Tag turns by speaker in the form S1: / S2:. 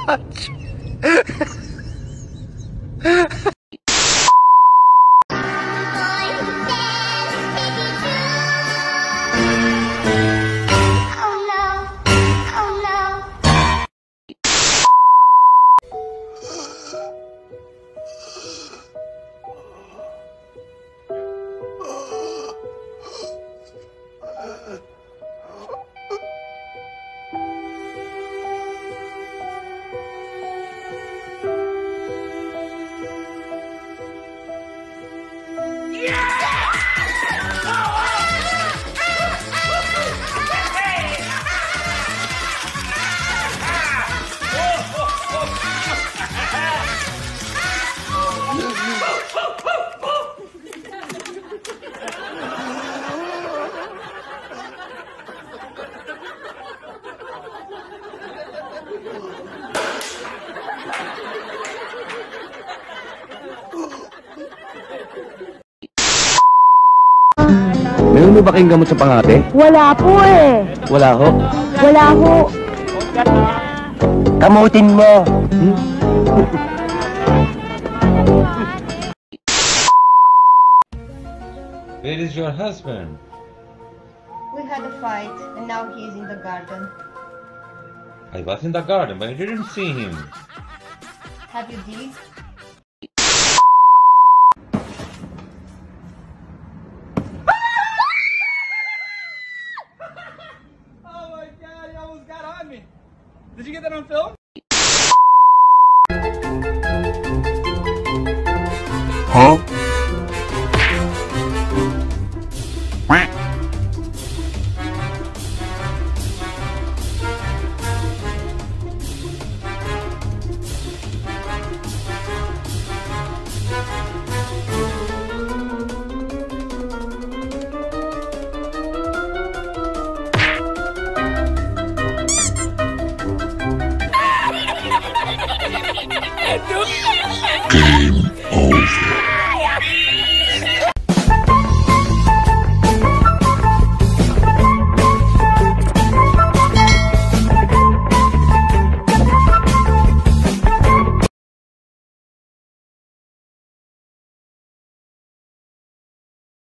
S1: much.
S2: Meron mo ba kayong gamot sa pangate?
S3: Wala po eh.
S2: Wala ho.
S3: Wala ho.
S2: Kamutin mo.
S4: Where is your husband?
S5: We had a fight and now he is in the garden.
S4: I was in the garden, but I didn't see him.
S5: Have you dig?
S6: Oh my god, you almost got on me. Did you get that on film?
S1: Huh? Game